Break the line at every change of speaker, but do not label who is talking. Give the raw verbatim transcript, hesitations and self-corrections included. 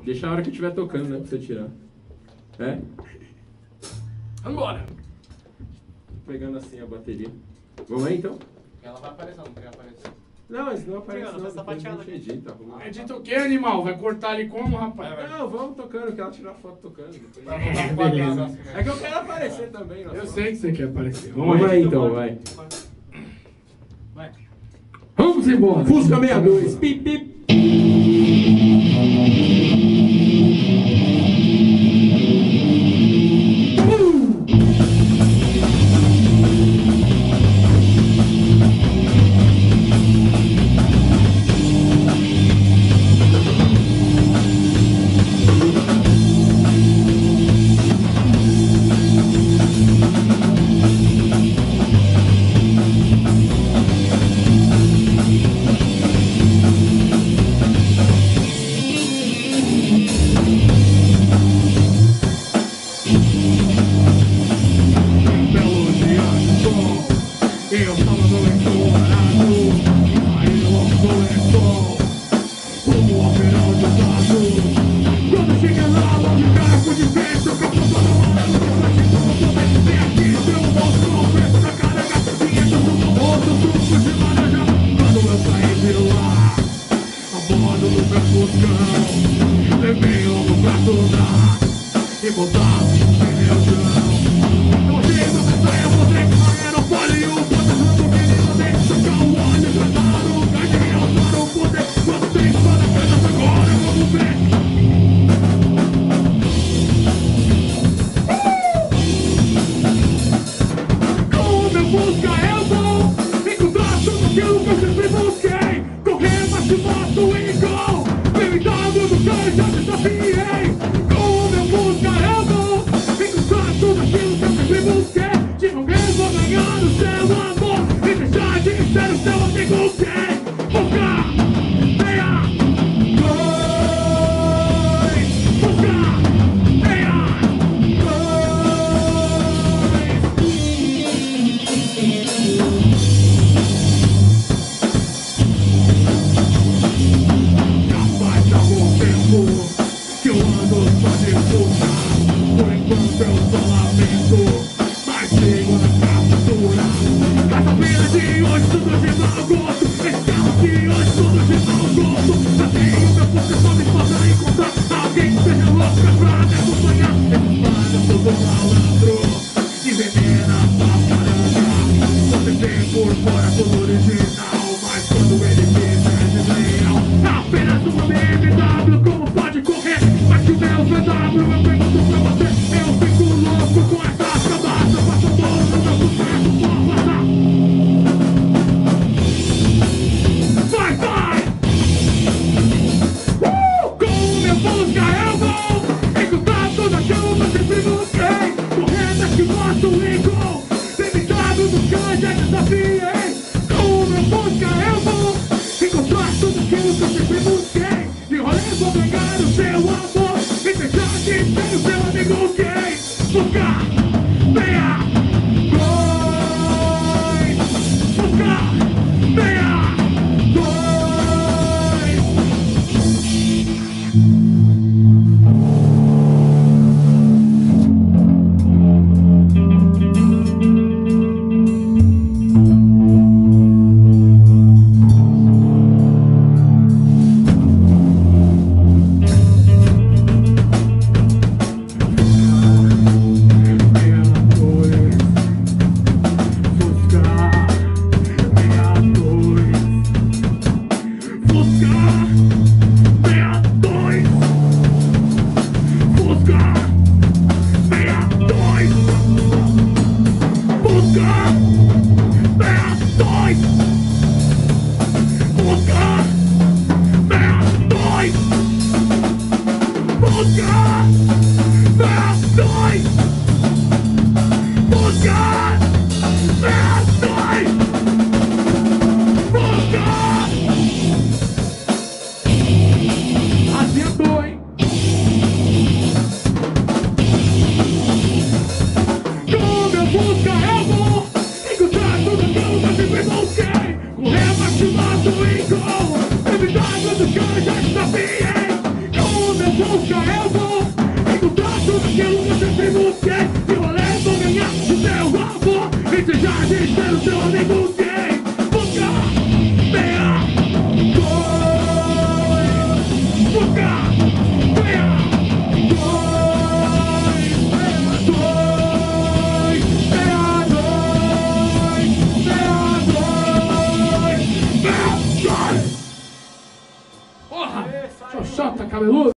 Deixa a hora que estiver tocando, né? Pra você tirar. É?
Vambora!
Pegando assim a bateria. Vamos aí então?
Ela vai aparecer, não quer aparecer.
Não, mas não aparece
Não,
não,
tá
depois a
sapateado
gente
aqui.
edita. Vamos lá.
Edita o que, animal? Vai cortar ali como, rapaz?
Não, vamos tocando, que ela tirar foto tocando. Depois...
Pra não dar quadrado assim, né?
É que eu quero aparecer também.
Eu
nossa.
sei que você quer aparecer.
Vamos aí então, vai.
Vai. Vamos embora.
Fusca sessenta e dois, pip, pip.
Com o meu busca eu vou
Esse já espero seu amigo sem boca. Venha. Dois. Boca. Venha. Dois. Dois. Venha. Dois. Venha. Dois. Venha. Dois. Porra. Xoxota cabeludo.